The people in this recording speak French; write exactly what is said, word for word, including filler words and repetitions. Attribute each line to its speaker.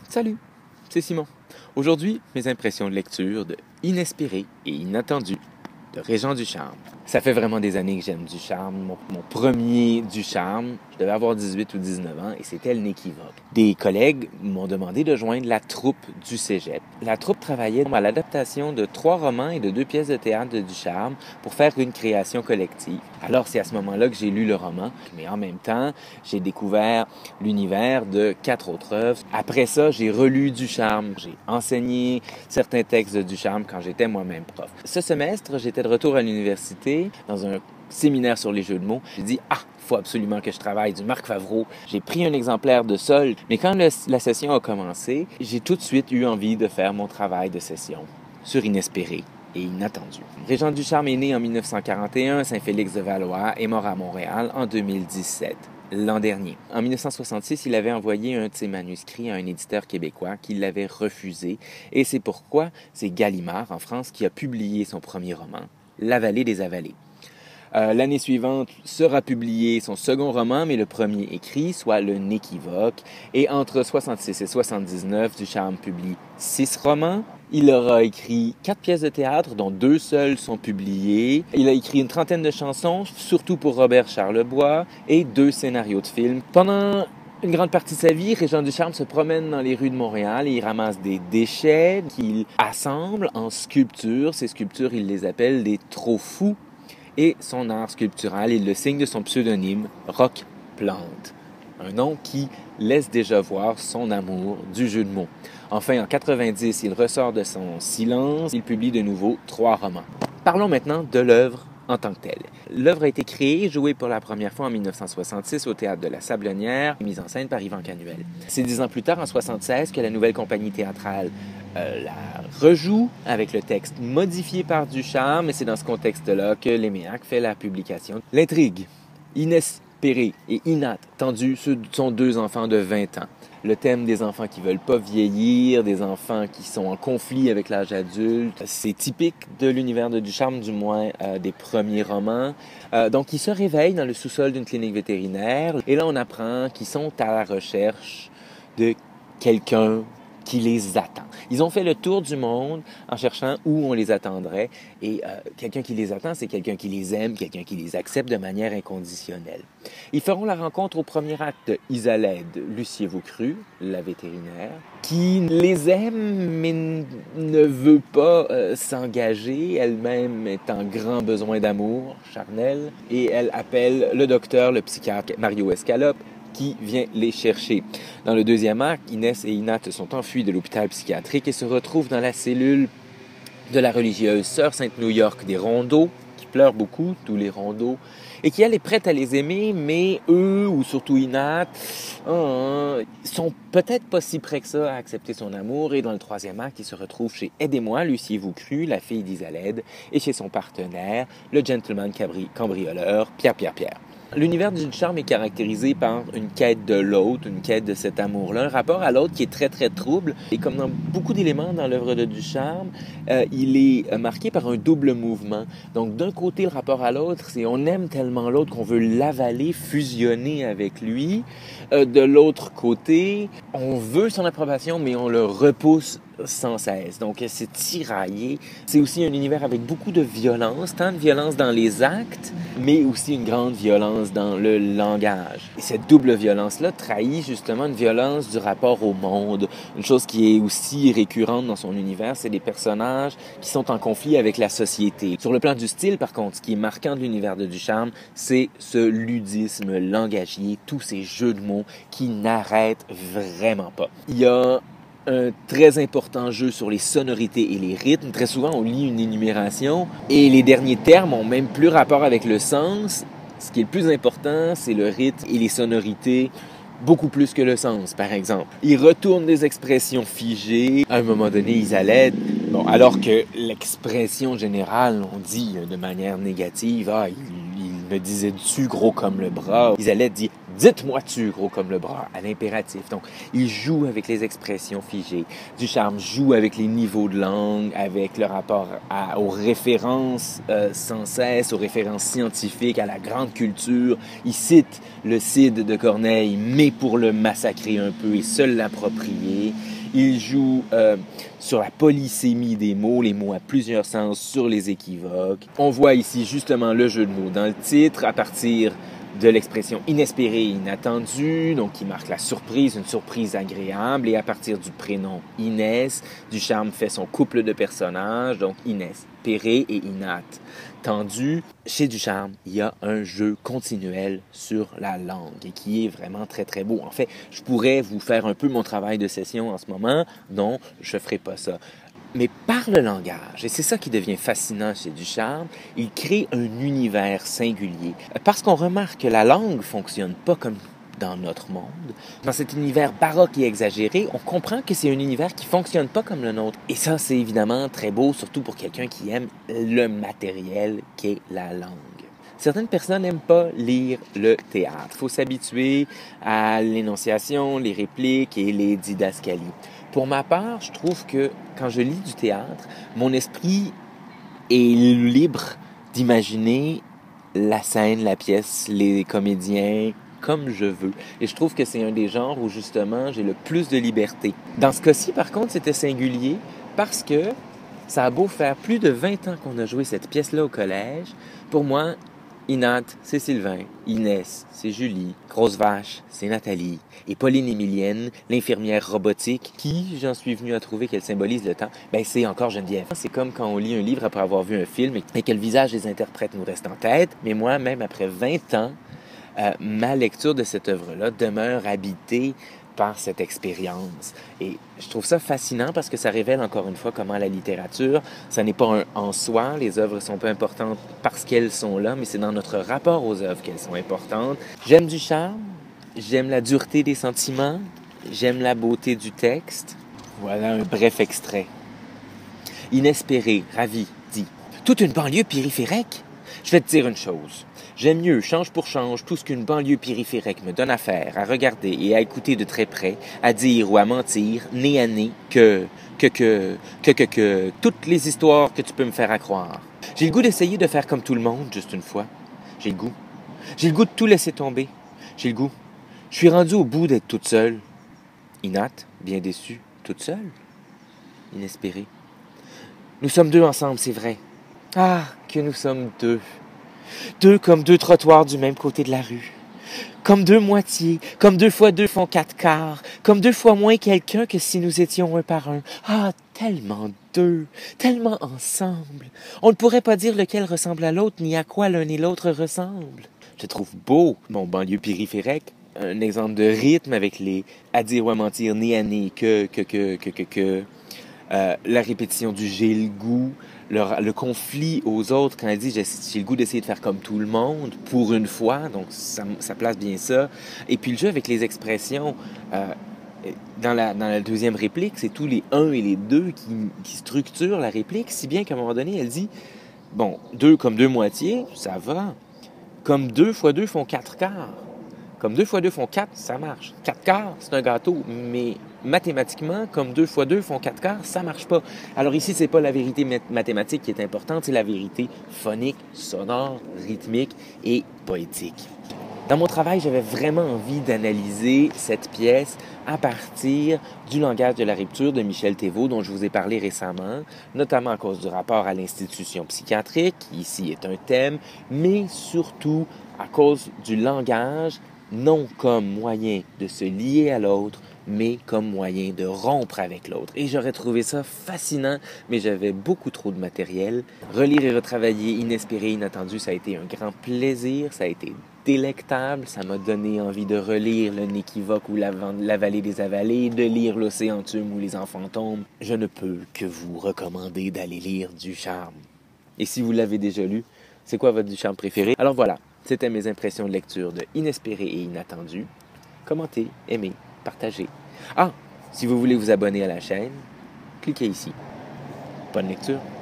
Speaker 1: Salut, c'est Simon. Aujourd'hui, mes impressions de lecture de Inespéré et Inattendu de Régent Ducharme. Ça fait vraiment des années que j'aime Ducharme. Mon, mon premier Ducharme, je devais avoir dix-huit ou dix-neuf ans et c'était L'Inéquivoque. Des collègues m'ont demandé de joindre la troupe du cégep. La troupe travaillait à l'adaptation de trois romans et de deux pièces de théâtre de Ducharme pour faire une création collective. Alors c'est à ce moment-là que j'ai lu le roman, mais en même temps, j'ai découvert l'univers de quatre autres œuvres. Après ça, j'ai relu Ducharme. J'ai enseigné certains textes de Ducharme quand j'étais moi-même prof. Ce semestre, j'étais de retour à l'université dans un séminaire sur les jeux de mots. J'ai dit « Ah, il faut absolument que je travaille du Marc Favreau. » J'ai pris un exemplaire de Sol, mais quand le, la session a commencé, j'ai tout de suite eu envie de faire mon travail de session sur Inespéré et Inattendu. Régent Ducharme est né en mille neuf cent quarante et un à Saint-Félix-de-Valois et mort à Montréal en deux mille dix-sept. L'an dernier. En mille neuf cent soixante-six, il avait envoyé un de ses manuscrits à un éditeur québécois qui l'avait refusé, et c'est pourquoi c'est Gallimard, en France, qui a publié son premier roman, La Vallée des Avalées. Euh, l'année suivante sera publié son second roman, mais le premier écrit, soit Le Néquivoque. Et entre soixante-six et soixante-dix-neuf, Ducharme publie six romans. Il aura écrit quatre pièces de théâtre, dont deux seules sont publiées. Il a écrit une trentaine de chansons, surtout pour Robert Charlebois, et deux scénarios de films. Pendant une grande partie de sa vie, Régent Ducharme se promène dans les rues de Montréal et il ramasse des déchets qu'il assemble en sculptures. Ces sculptures, il les appelle des trop fous. Et son art sculptural, il le signe de son pseudonyme, Rock Plante. Un nom qui laisse déjà voir son amour du jeu de mots. Enfin, en quatre-vingt-dix, il ressort de son silence. Il publie de nouveau trois romans. Parlons maintenant de l'œuvre en tant que telle. L'œuvre a été créée et jouée pour la première fois en mille neuf cent soixante-six au Théâtre de la Sablonnière, mise en scène par Yvan Canuel. C'est dix ans plus tard, en soixante-seize, que la nouvelle compagnie théâtrale euh, la rejoue avec le texte modifié par Ducharme, et c'est dans ce contexte-là que Léméac fait la publication. L'intrigue, Inespéré et Inattendu, ce sont deux enfants de vingt ans. Le thème des enfants qui veulent pas vieillir, des enfants qui sont en conflit avec l'âge adulte, c'est typique de l'univers de Ducharme, du moins euh, des premiers romans. Euh, donc, ils se réveillent dans le sous-sol d'une clinique vétérinaire et là, on apprend qu'ils sont à la recherche de quelqu'un qui les attend. Ils ont fait le tour du monde en cherchant où on les attendrait. Et euh, quelqu'un qui les attend, c'est quelqu'un qui les aime, quelqu'un qui les accepte de manière inconditionnelle. Ils feront la rencontre au premier acte de Isalède Lucier-Vaucru, la vétérinaire, qui les aime mais ne veut pas euh, s'engager. Elle-même est en grand besoin d'amour charnel. Et elle appelle le docteur, le psychiatre Mario Escalope, qui vient les chercher. Dans le deuxième acte, Inès et Inat sont enfuis de l'hôpital psychiatrique et se retrouvent dans la cellule de la religieuse Sœur Sainte-New York des Rondeaux, qui pleure beaucoup, tous les Rondeaux, et qui, elle, est prête à les aimer, mais eux, ou surtout Inat, oh, sont peut-être pas si prêts que ça à accepter son amour. Et dans le troisième acte, ils se retrouvent chez Aidez-moi, Lucier-Vaucru, la fille d'Isalède, et chez son partenaire, le gentleman cabri- cambrioleur, Pierre-Pierre-Pierre. L'univers du Ducharme est caractérisé par une quête de l'autre, une quête de cet amour-là, un rapport à l'autre qui est très, très trouble. Et comme dans beaucoup d'éléments dans l'œuvre de Ducharme, euh, il est marqué par un double mouvement. Donc, d'un côté, le rapport à l'autre, c'est on aime tellement l'autre qu'on veut l'avaler, fusionner avec lui. Euh, de l'autre côté, on veut son approbation, mais on le repousse sans cesse. Donc, c'est tiraillé. C'est aussi un univers avec beaucoup de violence, tant de violence dans les actes, mais aussi une grande violence dans le langage. Et cette double violence-là trahit justement une violence du rapport au monde. Une chose qui est aussi récurrente dans son univers, c'est des personnages qui sont en conflit avec la société. Sur le plan du style, par contre, ce qui est marquant de l'univers de Ducharme, c'est ce ludisme langagier, tous ces jeux de mots qui n'arrêtent vraiment pas. Il y a un très important jeu sur les sonorités et les rythmes. Très souvent, on lit une énumération et les derniers termes ont même plus rapport avec le sens. Ce qui est le plus important, c'est le rythme et les sonorités, beaucoup plus que le sens, par exemple. Il retourne des expressions figées. À un moment donné, Isalède, bon, alors que l'expression générale, on dit de manière négative, « Ah, il, il me disait dessus gros comme le bras ». Isalède dit « Dites-moi-tu, gros comme le bras, à l'impératif. Donc, il joue avec les expressions figées. Ducharme joue avec les niveaux de langue, avec le rapport à, aux références euh, sans cesse, aux références scientifiques, à la grande culture. Il cite le Cid de Corneille, mais pour le massacrer un peu et se l'approprier. Il joue euh, sur la polysémie des mots, les mots à plusieurs sens, sur les équivoques. On voit ici justement le jeu de mots dans le titre à partir de l'expression inespérée et inattendue, donc qui marque la surprise, une surprise agréable, et à partir du prénom Inès, Ducharme fait son couple de personnages, donc Inès, Péré et Inat. Tendu, chez Ducharme, il y a un jeu continuel sur la langue et qui est vraiment très très beau. En fait, je pourrais vous faire un peu mon travail de session en ce moment, non, je ne ferai pas ça. Mais par le langage, et c'est ça qui devient fascinant chez Ducharme, il crée un univers singulier. Parce qu'on remarque que la langue ne fonctionne pas comme dans notre monde. Dans cet univers baroque et exagéré, on comprend que c'est un univers qui ne fonctionne pas comme le nôtre. Et ça, c'est évidemment très beau, surtout pour quelqu'un qui aime le matériel qu'est la langue. Certaines personnes n'aiment pas lire le théâtre. Il faut s'habituer à l'énonciation, les répliques et les didascalies. Pour ma part, je trouve que quand je lis du théâtre, mon esprit est libre d'imaginer la scène, la pièce, les comédiens comme je veux. Et je trouve que c'est un des genres où justement j'ai le plus de liberté. Dans ce cas-ci, par contre, c'était singulier parce que ça a beau faire plus de vingt ans qu'on a joué cette pièce-là au collège. Pour moi, Inat, c'est Sylvain. Inès, c'est Julie. Grosse Vache, c'est Nathalie. Et Pauline Émilienne, l'infirmière robotique, qui, j'en suis venu à trouver qu'elle symbolise le temps, ben c'est encore Geneviève. C'est comme quand on lit un livre après avoir vu un film et que le visage des interprètes nous reste en tête. Mais moi, même après vingt ans, euh, ma lecture de cette œuvre-là demeure habitée par cette expérience. Et je trouve ça fascinant parce que ça révèle encore une fois comment la littérature, ça n'est pas un en soi, les œuvres sont pas importantes parce qu'elles sont là, mais c'est dans notre rapport aux œuvres qu'elles sont importantes. J'aime Ducharme, j'aime la dureté des sentiments, j'aime la beauté du texte. Voilà un bref extrait. Inespéré, ravi, dit « Toute une banlieue périphérique? Je vais te dire une chose. J'aime mieux, change pour change, tout ce qu'une banlieue périphérique me donne à faire, à regarder et à écouter de très près, à dire ou à mentir, nez à nez, que, que, que, que, que, que, toutes les histoires que tu peux me faire à croire. J'ai le goût d'essayer de faire comme tout le monde, juste une fois. J'ai le goût. J'ai le goût de tout laisser tomber. J'ai le goût. Je suis rendu au bout d'être toute seule. Inat, bien déçue, toute seule. Inespérée. Nous sommes deux ensemble, c'est vrai. Ah, que nous sommes deux. Deux comme deux trottoirs du même côté de la rue. Comme deux moitiés, comme deux fois deux font quatre quarts, comme deux fois moins quelqu'un que si nous étions un par un. Ah, tellement deux, tellement ensemble. On ne pourrait pas dire lequel ressemble à l'autre, ni à quoi l'un et l'autre ressemblent. Je trouve beau mon banlieue périphérique. Un exemple de rythme avec les à dire ou à mentir, nez à nez, que, que, que, que, que, que. Euh, la répétition du j'ai le goût, le, le conflit aux autres quand elle dit j'ai, j'ai le goût d'essayer de faire comme tout le monde pour une fois, donc ça, ça place bien ça. Et puis le jeu avec les expressions, euh, dans, la, dans la deuxième réplique, c'est tous les un et les deux qui, qui structurent la réplique, si bien qu'à un moment donné, elle dit bon, deux comme deux moitiés, ça va. Comme deux fois deux font quatre quarts. Comme deux fois deux font quatre, ça marche. Quatre quarts, c'est un gâteau, mais mathématiquement, comme deux fois deux font quatre quarts, ça marche pas. Alors ici, c'est pas la vérité mathématique qui est importante, c'est la vérité phonique, sonore, rythmique et poétique. Dans mon travail, j'avais vraiment envie d'analyser cette pièce à partir du langage de la rupture de Michel Thévaux, dont je vous ai parlé récemment, notamment à cause du rapport à l'institution psychiatrique, qui ici est un thème, mais surtout à cause du langage, non comme moyen de se lier à l'autre, mais comme moyen de rompre avec l'autre. Et j'aurais trouvé ça fascinant, mais j'avais beaucoup trop de matériel. Relire et retravailler Inespéré, Inattendu, ça a été un grand plaisir, ça a été délectable, ça m'a donné envie de relire Le Néquivoque ou La, la Vallée des Avalées, de lire L'Océantume ou Les Enfants tombent. Je ne peux que vous recommander d'aller lire Ducharme. Et si vous l'avez déjà lu, c'est quoi votre Ducharme préféré? Alors voilà, c'était mes impressions de lecture de Inespéré et Inattendu. Commentez, aimez, partagez. Ah, si vous voulez vous abonner à la chaîne, cliquez ici. Bonne lecture!